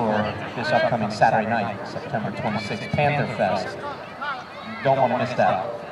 for this upcoming Saturday night, September 26th, Panther Fest. You don't want to miss that.